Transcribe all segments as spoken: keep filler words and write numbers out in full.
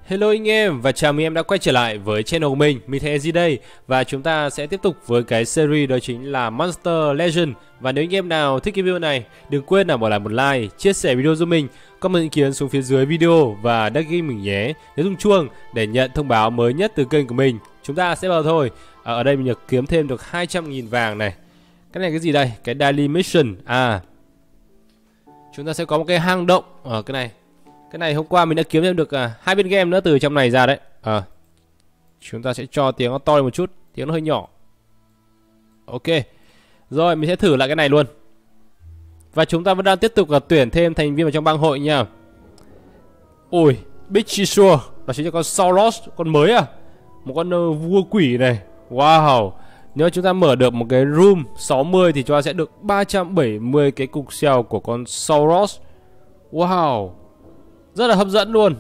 Hello anh em và chào mừng em đã quay trở lại với channel của mình, mình Thế đây. Và chúng ta sẽ tiếp tục với cái series đó chính là Monster Legend. Và nếu anh em nào thích cái video này, đừng quên là bỏ lại một like, chia sẻ video giúp mình, comment ý kiến xuống phía dưới video và đăng ký mình nhé. Nhớ rung chuông để nhận thông báo mới nhất từ kênh của mình. Chúng ta sẽ vào thôi. à, Ở đây mình được kiếm thêm được hai trăm nghìn vàng này. Cái này cái gì đây? Cái Daily Mission. À, chúng ta sẽ có một cái hang động ở cái này. Cái này hôm qua mình đã kiếm thêm được à, hai viên game nữa từ trong này ra đấy. à, Chúng ta sẽ cho tiếng nó to một chút, tiếng nó hơi nhỏ. Ok. Rồi mình sẽ thử lại cái này luôn. Và chúng ta vẫn đang tiếp tục là tuyển thêm thành viên vào trong bang hội nha. Ui, Big Chisua, đó chính là con Sauros, con mới à. Một con uh, vua quỷ này. Wow. Nếu chúng ta mở được một cái room sáu mươi thì chúng ta sẽ được ba trăm bảy mươi cái cục xèo của con Sauros. Wow, rất là hấp dẫn luôn.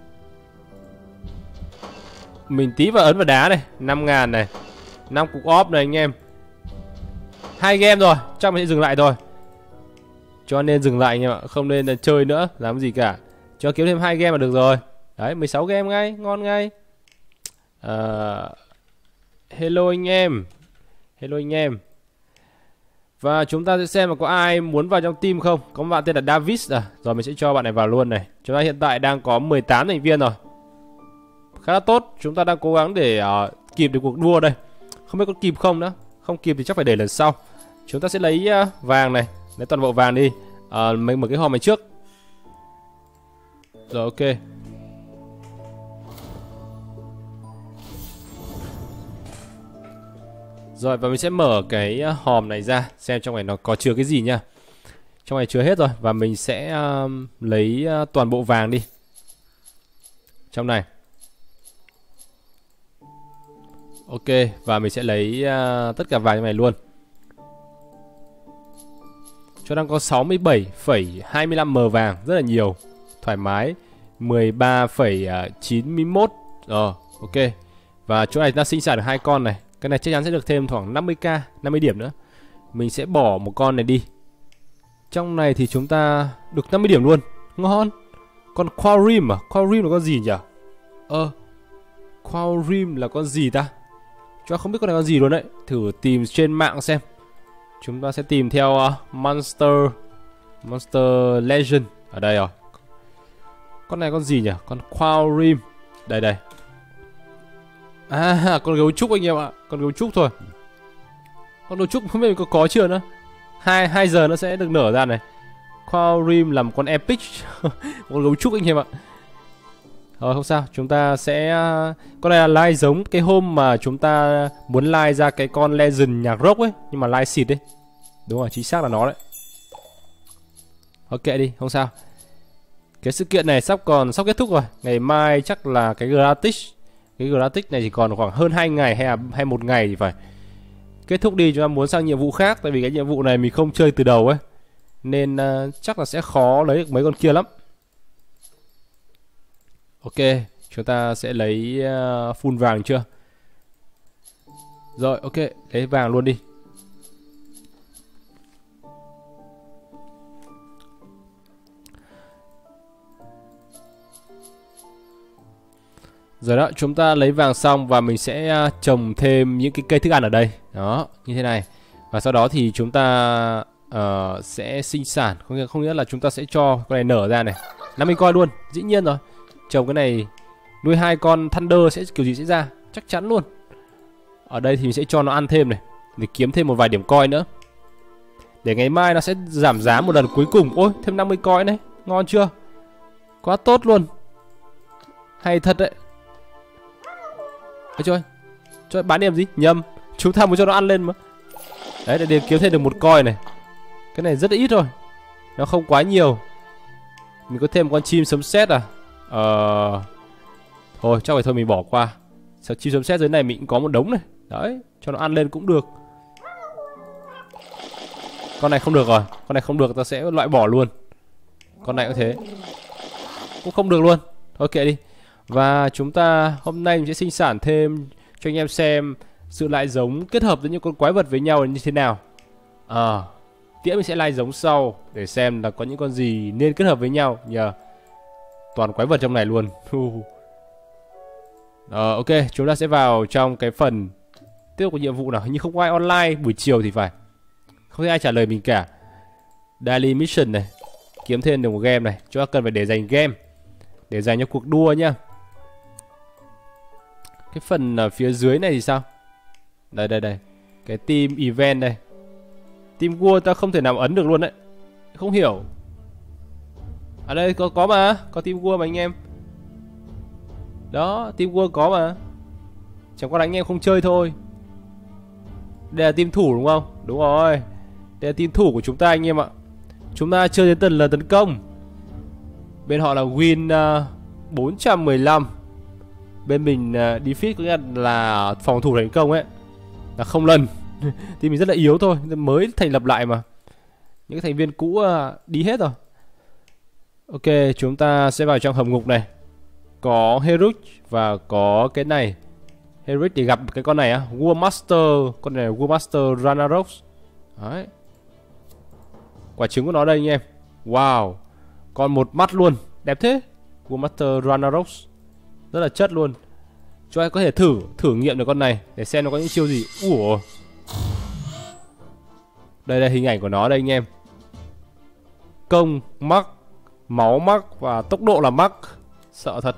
Mình tí vào ấn vào đá này, năm ngàn này, năm cục óp này anh em. Hai game rồi, chắc mình sẽ dừng lại thôi. Cho nên dừng lại anh em ạ, không nên là chơi nữa, làm gì cả. Cho kiếm thêm hai game là được rồi. Đấy, mười sáu game ngay, ngon ngay. à, Hello anh em. Hello anh em. Và chúng ta sẽ xem là có ai muốn vào trong team không. Có một bạn tên là Davis à. Rồi mình sẽ cho bạn này vào luôn này. Chúng ta hiện tại đang có mười tám thành viên rồi, khá là tốt. Chúng ta đang cố gắng để uh, kịp được cuộc đua đây. Không biết có kịp không nữa. Không kịp thì chắc phải để lần sau. Chúng ta sẽ lấy uh, vàng này, lấy toàn bộ vàng đi. uh, Mình mở cái hòm này trước. Rồi ok. Rồi và mình sẽ mở cái hòm này ra xem trong này nó có chứa cái gì nha. Trong này chứa hết rồi. Và mình sẽ uh, lấy uh, toàn bộ vàng đi trong này. Ok. Và mình sẽ lấy uh, tất cả vàng trong này luôn. Cho đang có sáu mươi bảy phẩy hai mươi lăm M vàng, rất là nhiều. Thoải mái. Mười ba phẩy chín mươi mốt. Rồi ok. Và chỗ này ta sinh sản được hai con này. Cái này chắc chắn sẽ được thêm khoảng năm mươi k, năm mươi điểm nữa. Mình sẽ bỏ một con này đi. Trong này thì chúng ta được năm mươi điểm luôn. Ngon. Con Quarim à? Quarim là con gì nhỉ? Ờ Quarim là con gì ta? Chúng ta không biết con này con gì luôn đấy. Thử tìm trên mạng xem. Chúng ta sẽ tìm theo uh, Monster Monster Legend. Ở đây rồi. Con này con gì nhỉ? Con Quarim. Đây đây. À, con gấu trúc anh em ạ. Con gấu trúc thôi. Con gấu trúc không biết có có chưa nữa. Hai, hai giờ nó sẽ được nở ra này. Quarim là một con epic. Con gấu trúc anh em ạ. Rồi không sao. Chúng ta sẽ... Con này là like giống cái hôm mà chúng ta muốn like ra cái con Legend nhạc rock ấy. Nhưng mà like xịt ấy. Đúng rồi, chính xác là nó đấy. Ok đi, không sao. Cái sự kiện này sắp còn sắp kết thúc rồi. Ngày mai chắc là cái gratis. Cái gratis này chỉ còn khoảng hơn hai ngày hay là hay một ngày thì phải. Kết thúc đi, chúng ta muốn sang nhiệm vụ khác. Tại vì cái nhiệm vụ này mình không chơi từ đầu ấy. Nên uh, chắc là sẽ khó lấy được mấy con kia lắm. Ok, chúng ta sẽ lấy uh, full vàng chưa? Rồi ok, lấy vàng luôn đi. Rồi đó, chúng ta lấy vàng xong và mình sẽ trồng thêm những cái cây thức ăn ở đây. Đó, như thế này. Và sau đó thì chúng ta uh, sẽ sinh sản. Không nghĩa, không nghĩa là chúng ta sẽ cho con này nở ra này. năm mươi coin luôn, dĩ nhiên rồi. Trồng cái này, nuôi hai con Thunder sẽ kiểu gì sẽ ra, chắc chắn luôn. Ở đây thì mình sẽ cho nó ăn thêm này, để kiếm thêm một vài điểm coin nữa. Để ngày mai nó sẽ giảm giá một lần cuối cùng. Ôi, thêm năm mươi coin đấy, ngon chưa? Quá tốt luôn. Hay thật đấy. Ôi trời, trời bán điểm gì? Nhầm, chúng ta muốn cho nó ăn lên mà. Đấy, để kiếm thêm được một coin này. Cái này rất là ít thôi, nó không quá nhiều. Mình có thêm một con chim sấm sét à? Ờ... Thôi, chắc phải thôi mình bỏ qua. Sao chim sấm sét dưới này mình cũng có một đống này. Đấy, cho nó ăn lên cũng được. Con này không được rồi. Con này không được, ta sẽ loại bỏ luôn. Con này cũng thế. Cũng không được luôn. Thôi kệ đi. Và chúng ta hôm nay mình sẽ sinh sản thêm cho anh em xem sự lại giống kết hợp với những con quái vật với nhau là như thế nào. À, Tiễn mình sẽ like giống sau để xem là có những con gì nên kết hợp với nhau nhờ. Toàn quái vật trong này luôn. Ờ, ok, chúng ta sẽ vào trong cái phần tiếp tục của nhiệm vụ nào. Hình như không có ai online buổi chiều thì phải. Không thấy ai trả lời mình cả. Daily mission này, kiếm thêm được một game này. Chúng ta cần phải để dành game, để dành cho cuộc đua nhá. Cái phần ở phía dưới này thì sao? Đây đây đây, cái team event đây. Team War ta không thể nào ấn được luôn đấy. Không hiểu. À đây có có mà, có Team War mà anh em. Đó, Team War có mà. Chẳng qua là anh em không chơi thôi. Đây là team thủ đúng không? Đúng rồi. Đây là team thủ của chúng ta anh em ạ. Chúng ta chơi đến tận lần tấn công. Bên họ là win uh, bốn trăm mười lăm. Bên mình uh, defeat có nghĩa là phòng thủ thành công ấy là không lần. Thì mình rất là yếu thôi, mới thành lập lại mà. Những thành viên cũ uh, đi hết rồi. Ok, chúng ta sẽ vào trong hầm ngục này. Có Heroic và có cái này. Heroic thì gặp cái con này á, War Master. Con này là War Master Ranarox. Đấy. Quả trứng của nó đây anh em. Wow. Còn một mắt luôn, đẹp thế. War Master Ranarox. Rất là chất luôn. Cho ai có thể thử thử nghiệm được con này để xem nó có những chiêu gì. Ủa. Đây là hình ảnh của nó đây anh em. Công, mắc, máu mắc và tốc độ là mắc. Sợ thật.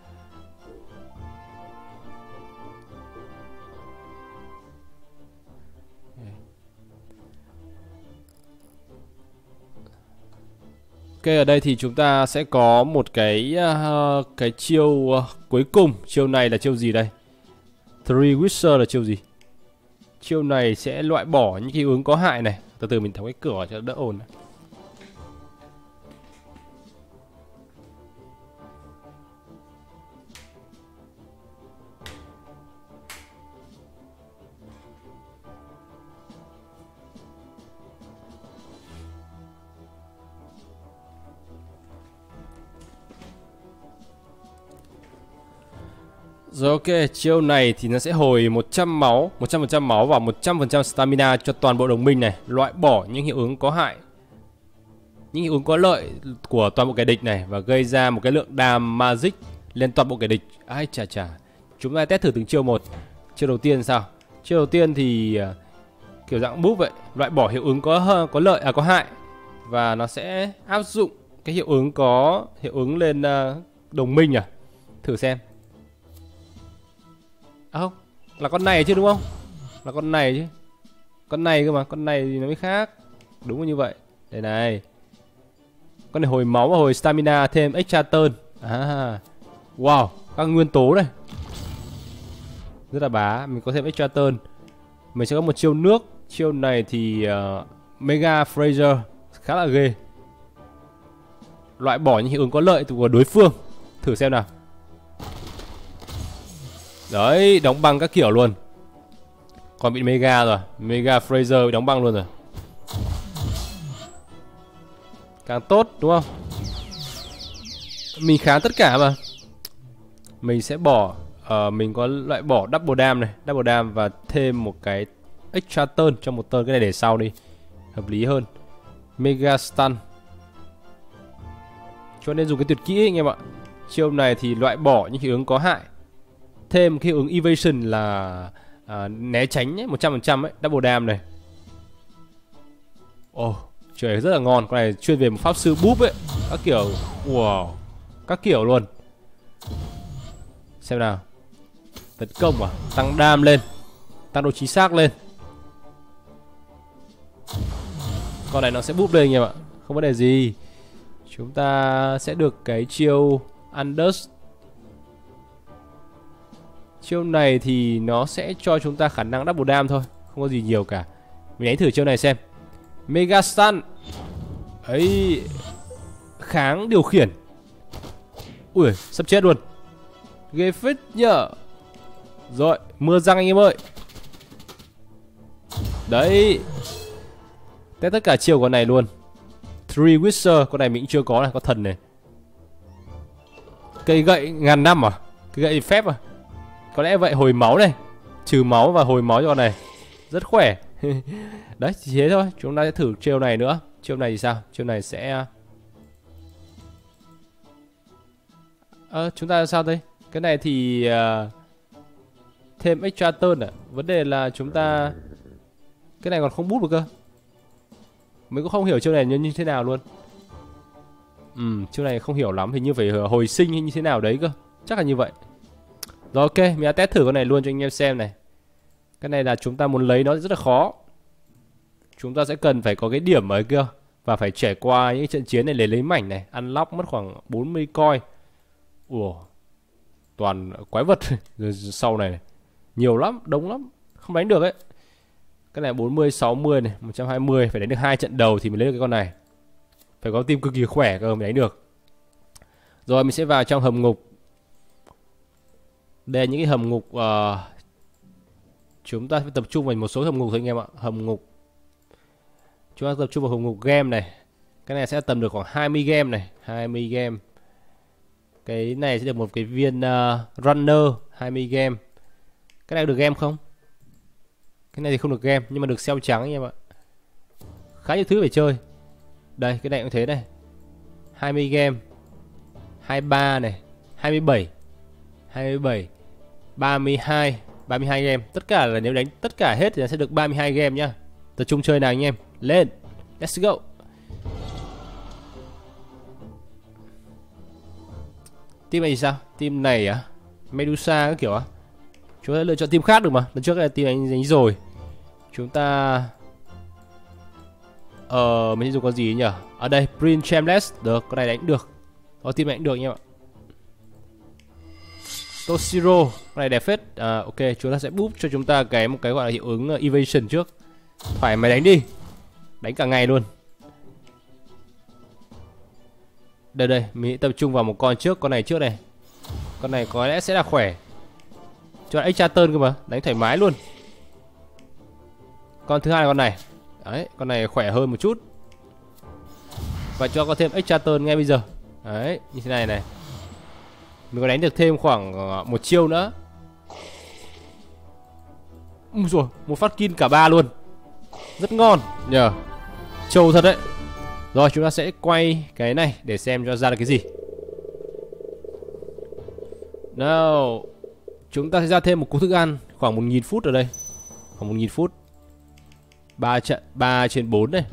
Ok, ở đây thì chúng ta sẽ có một cái uh, cái chiêu uh, cuối cùng. Chiêu này là chiêu gì đây? Three Whisper là chiêu gì? Chiêu này sẽ loại bỏ những cái ứng có hại này. Từ từ mình tháo cái cửa cho đỡ ồn. Rồi ok, chiêu này thì nó sẽ hồi một trăm máu, một trăm phần trăm máu và một trăm phần trăm stamina cho toàn bộ đồng minh này. Loại bỏ những hiệu ứng có hại, những hiệu ứng có lợi của toàn bộ kẻ địch này. Và gây ra một cái lượng đam magic lên toàn bộ kẻ địch. Ai chà chà. Chúng ta test thử từng chiêu một. Chiêu đầu tiên sao? Chiêu đầu tiên thì uh, kiểu dạng búp vậy. Loại bỏ hiệu ứng có có lợi, à có hại. Và nó sẽ áp dụng cái hiệu ứng có hiệu ứng lên uh, đồng minh à. Thử xem. À không, là con này chứ đúng không? Là con này chứ. Con này cơ mà, con này thì nó mới khác. Đúng như vậy. Đây này. Con này hồi máu và hồi stamina thêm extra turn. À. Wow, các nguyên tố này. Rất là bá, mình có thêm extra turn. Mình sẽ có một chiêu nước. Chiêu này thì uh, Mega Fraser khá là ghê. Loại bỏ những hiệu ứng có lợi của đối phương. Thử xem nào. Đấy, đóng băng các kiểu luôn. Còn bị Mega rồi. Mega Fraser bị đóng băng luôn rồi. Càng tốt đúng không? Mình kháng tất cả mà. Mình sẽ bỏ uh, mình có loại bỏ double dam này. Double dam và thêm một cái extra turn cho một turn. Cái này để sau đi, hợp lý hơn. Mega stun. Cho nên dùng cái tuyệt kỹ ấy, anh em ạ. Chiêu này thì loại bỏ những hiệu ứng có hại. Thêm cái hiệu ứng evasion là à, né tránh ấy, một trăm phần trăm ấy, double dam này. Ồ, oh, trời rất là ngon. Con này chuyên về một pháp sư búp ấy. Các kiểu, wow, các kiểu luôn. Xem nào. Tấn công à, tăng dam lên, tăng độ chính xác lên. Con này nó sẽ búp lên anh em ạ. Không vấn đề gì. Chúng ta sẽ được cái chiêu Unders. Chiêu này thì nó sẽ cho chúng ta khả năng double dam thôi. Không có gì nhiều cả. Mình đánh thử chiêu này xem. Mega stun. Ấy. Kháng điều khiển. Ui, sắp chết luôn. Ghê phết nhở. Rồi, mưa răng anh em ơi. Đấy. Test tất cả chiêu con này luôn. Three Whisper, con này mình cũng chưa có này, có thần này. Cây gậy ngàn năm à? Cây gậy phép à? Có lẽ vậy, hồi máu này. Trừ máu và hồi máu cho con này. Rất khỏe. Đấy, chỉ thế thôi. Chúng ta sẽ thử chiêu này nữa. Chiêu này thì sao? Chiêu này sẽ... Ờ, chúng ta sao đây? Cái này thì uh, thêm extra turn à? Vấn đề là chúng ta cái này còn không bút được cơ. Mình cũng không hiểu chiêu này như, như thế nào luôn. Ừ, chiêu này không hiểu lắm, hình như phải hồi sinh hay như thế nào đấy cơ. Chắc là như vậy. Rồi ok, mình đã test thử con này luôn cho anh em xem này. Cái này là chúng ta muốn lấy nó rất là khó. Chúng ta sẽ cần phải có cái điểm ở kia và phải trải qua những trận chiến này để lấy mảnh này. Unlock mất khoảng bốn mươi coin. Ủa, toàn quái vật rồi sau này, này nhiều lắm, đông lắm, không đánh được ấy. Cái này bốn mươi, sáu mươi này, một trăm hai mươi, phải đánh được hai trận đầu thì mới lấy được cái con này. Phải có team cực kỳ khỏe cơ mới đánh được. Rồi mình sẽ vào trong hầm ngục. Đây là những cái hầm ngục uh, chúng ta phải tập trung vào một số hầm ngục thôi anh em ạ. Hầm ngục chúng ta tập trung vào hầm ngục game này. Cái này sẽ tầm được khoảng hai mươi game này, hai mươi game. Cái này sẽ được một cái viên uh, runner hai mươi game. Cái này được game không? Cái này thì không được game nhưng mà được xeo trắng anh em ạ. Khá nhiều thứ phải chơi. Đây, cái này cũng thế này. hai mươi game. hai mươi ba này, hai mươi bảy. hai mươi bảy, ba mươi hai, ba mươi hai game. Tất cả là nếu đánh tất cả hết thì nó sẽ được ba mươi hai game nhá. Tập trung chơi nào anh em. Lên. Let's go. Team này thì sao? Team này á, Medusa các kiểu á. Chúng ta lựa chọn team khác được mà. Lần trước là team anh đánh rồi. Chúng ta Ờ mình sẽ dùng con gì nhỉ? Ở đây Prince Shameless. Được, con này đánh được. Có team này đánh được anh em ạ. Toshiro, con này đẹp phết. À, ok, chúng ta sẽ búp cho chúng ta cái một cái gọi là hiệu ứng evasion trước. Phải mày đánh đi. Đánh cả ngày luôn. Đây đây, mình tập trung vào một con trước, con này trước này. Con này có lẽ sẽ là khỏe. Cho extra turn cơ mà, đánh thoải mái luôn. Con thứ hai là con này. Đấy, con này khỏe hơn một chút. Và cho có thêm extra turn ngay bây giờ. Đấy, như thế này này. Mình có đánh được thêm khoảng một chiêu nữa. Ui rồi, một phát kill cả ba luôn. Rất ngon nhờ. Trâu thật đấy. Rồi chúng ta sẽ quay cái này để xem cho ra được cái gì. Nào, chúng ta sẽ ra thêm một cú thức ăn khoảng một nghìn phút ở đây. Khoảng một nghìn phút. ba trận, ba trên bốn này.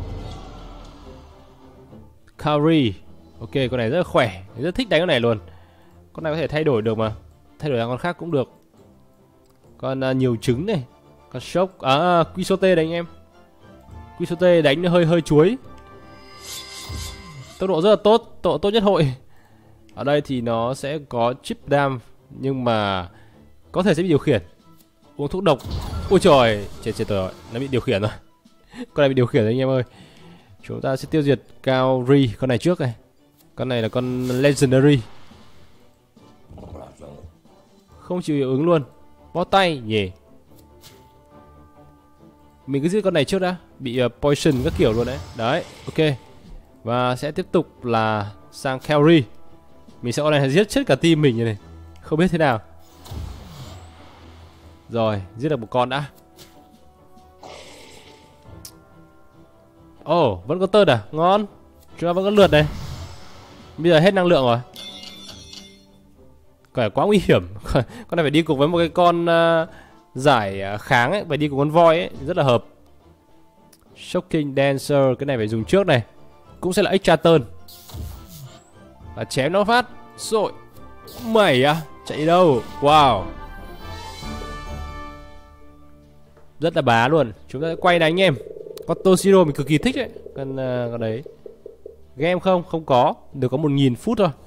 Curry. Ok, con này rất là khỏe. Rất thích đánh con này luôn. Con này có thể thay đổi được mà. Thay đổi sang con khác cũng được. Con uh, nhiều trứng này. Con sốc. À, Quisote đánh anh em. Quisote đánh nó hơi hơi chuối. Tốc độ rất là tốt. Tốc độ tốt nhất hội. Ở đây thì nó sẽ có chip dam. Nhưng mà có thể sẽ bị điều khiển. Uống thuốc độc. Ôi trời. Chết chết rồi. Nó bị điều khiển rồi. Con này bị điều khiển rồi anh em ơi. Chúng ta sẽ tiêu diệt Kaori. Con này trước này. Con này là con Legendary. Không chịu hiệu ứng luôn. Bó tay nhỉ. Mình cứ giết con này trước đã. Bị uh, poison các kiểu luôn đấy. Đấy, ok. Và sẽ tiếp tục là sang Kaori. Mình sẽ con này giết chết cả team mình như này. Không biết thế nào. Rồi, giết được một con đã. Ồ, oh, vẫn có tơn à? Ngon. Chúng ta vẫn có lượt này. Bây giờ hết năng lượng rồi. Quả quá nguy hiểm. Con này phải đi cùng với một cái con uh, giải kháng ấy. Phải đi cùng con voi ấy. Rất là hợp. Shocking Dancer. Cái này phải dùng trước này. Cũng sẽ là extra turn. Và chém nó phát. Rồi. Mày à? Chạy đâu? Wow. Rất là bá luôn. Chúng ta sẽ quay đánh anh em. Con Toshiro mình cực kỳ thích đấy. Con, uh, con đấy. Game không? Không có. Được có một nghìn phút thôi.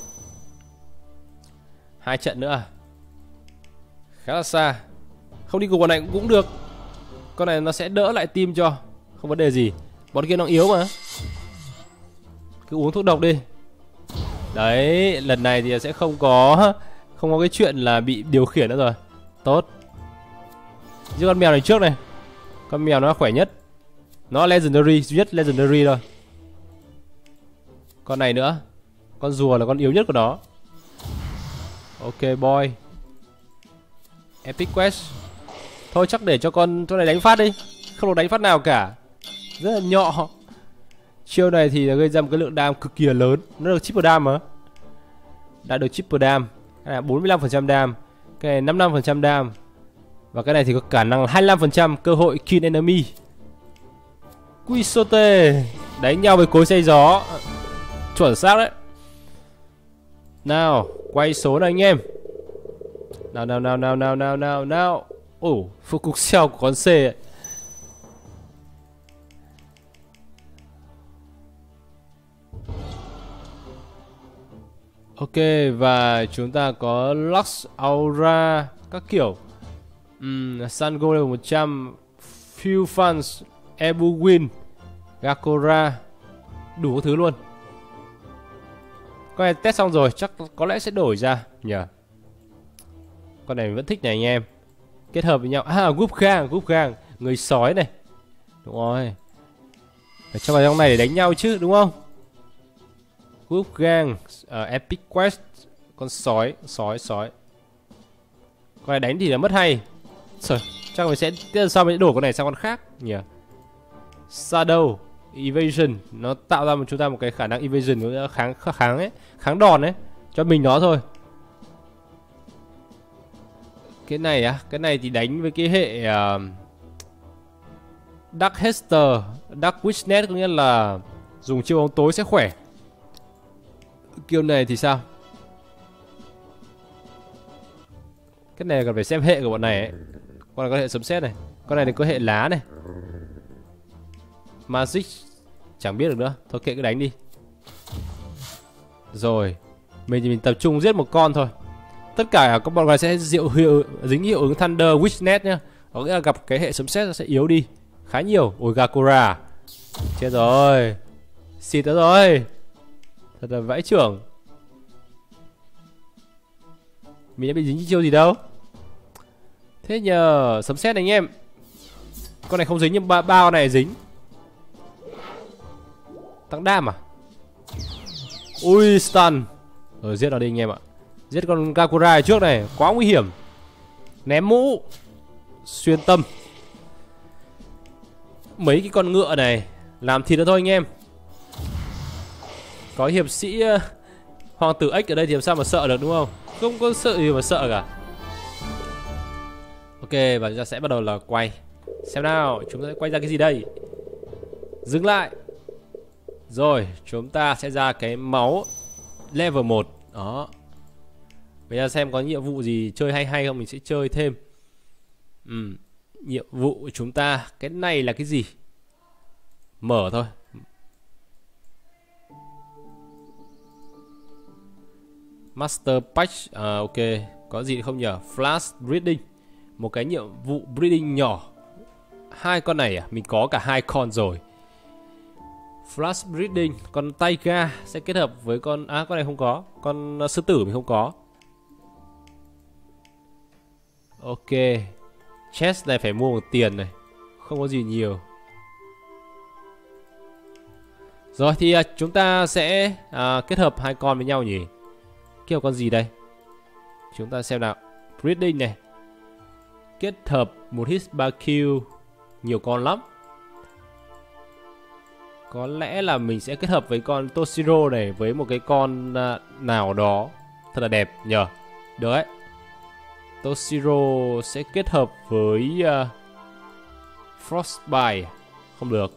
Hai trận nữa à? Khá là xa. Không đi cùng con này cũng được. Con này nó sẽ đỡ lại team cho. Không vấn đề gì. Bọn kia nó yếu mà. Cứ uống thuốc độc đi. Đấy, lần này thì sẽ không có Không có cái chuyện là bị điều khiển nữa rồi. Tốt. Giết con mèo này trước này. Con mèo nó khỏe nhất. Nó Legendary, duy nhất Legendary thôi. Con này nữa. Con rùa là con yếu nhất của nó. Ok boy. Epic Quest. Thôi chắc để cho con chỗ này đánh phát đi. Không được đánh phát nào cả. Rất là nhọ. Chiêu này thì gây ra một cái lượng đam cực kỳ lớn. Nó được triple đam mà. Đã được triple đam. Cái này bốn mươi lăm phần trăm đam, cái này năm mươi lăm phần trăm đam. Và cái này thì có khả năng hai mươi lăm phần trăm cơ hội kill enemy. Quisote đánh nhau với cối xay gió. Chuẩn xác đấy. Nào, quay số này anh em. Nào nào nào nào nào nào nào nào. Ồ, oh, phục cục xeo của con C ấy. Ok, và chúng ta có Lux Aura các kiểu. um, Sango level một trăm, Few Funds, Ebuwin, Gakora, đủ các thứ luôn. Con này test xong rồi, chắc có lẽ sẽ đổi ra nhỉ. Con này mình vẫn thích này anh em. Kết hợp với nhau. À, Group Gang, Group Gang, người sói này. Đúng rồi. Phải cho vào trong này để đánh nhau chứ, đúng không? Group Gang, uh, Epic Quest, con sói, sói, sói. Con này đánh thì là mất hay. Trời, chắc mình sẽ tiếp sau mình sẽ đổ con này sang con khác nhỉ. Shadow, Evasion, nó tạo ra một chúng ta một cái khả năng Evasion, nó kháng kháng ấy, kháng đòn ấy cho mình nó thôi. Cái này á, cái này thì đánh với cái hệ uh, Dark Hester, Dark Witchnet, có nghĩa là dùng chiêu bóng tối sẽ khỏe. Kiểu này thì sao? Cái này cần phải xem hệ của bọn này ấy. Con này có hệ sấm sét này, con này thì có hệ lá này. Magic chẳng biết được nữa, thôi kệ cứ đánh đi. Rồi, mình thì mình tập trung giết một con thôi. Tất cả các bọn này sẽ diệu hiệu, dính hiệu ứng Thunder Witchnet nhá. Có nghĩa là gặp cái hệ sấm sét nó sẽ yếu đi khá nhiều. Ôi Gakora, chết rồi, xịt nữa rồi, thật là vãi trưởng. Mình đã bị dính chiêu gì đâu. Thế nhờ sấm sét này anh em. Con này không dính nhưng ba bao này dính. Tăng đam à? Ui stun. Rồi giết nó đi anh em ạ. Giết con Gakora trước này, quá nguy hiểm. Ném mũ, xuyên tâm. Mấy cái con ngựa này làm thịt nó thôi anh em. Có hiệp sĩ uh, Hoàng tử Ếch ở đây thì làm sao mà sợ được đúng không? Không có sợ gì mà sợ cả. Ok, và chúng ta sẽ bắt đầu là quay. Xem nào, chúng ta sẽ quay ra cái gì đây? Dừng lại. Rồi, chúng ta sẽ ra cái máu level một. Đó. Bây giờ xem có nhiệm vụ gì chơi hay hay không, mình sẽ chơi thêm. ừ. Nhiệm vụ của chúng ta, cái này là cái gì? Mở thôi. Master Patch, à, ok. Có gì không nhỉ? Flash Breeding, một cái nhiệm vụ breeding nhỏ. Hai con này à? Mình có cả hai con rồi. Flash Breeding, con Taiga sẽ kết hợp với con... À, con này không có. Con uh, sư tử mình không có. Ok. Chest này phải mua một tiền này, không có gì nhiều. Rồi thì uh, chúng ta sẽ uh, kết hợp hai con với nhau nhỉ. Kêu con gì đây? Chúng ta xem nào. Breeding này, kết hợp một hit ba kill, nhiều con lắm. Có lẽ là mình sẽ kết hợp với con Toshiro này với một cái con uh, nào đó thật là đẹp nhờ. Được đấy. Toshiro sẽ kết hợp với uh, Frostbite. Không được.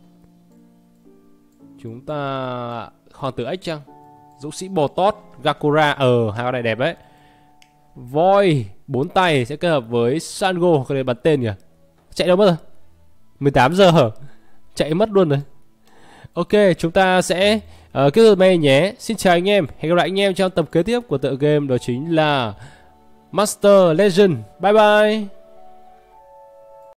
Chúng ta Hoàng tử Ếch chăng? Dũng sĩ Bò Tót, Gakora. Ờ, hai con này đẹp đấy. Voi bốn tay sẽ kết hợp với Sango. Cái này bắn tên kìa. Chạy đâu mất rồi? mười tám giờ hả? Chạy mất luôn rồi. Ok, chúng ta sẽ uh, kết thúc đây nhé. Xin chào anh em. Hẹn gặp lại anh em trong tập kế tiếp của tựa game, đó chính là Master Legend. Bye bye.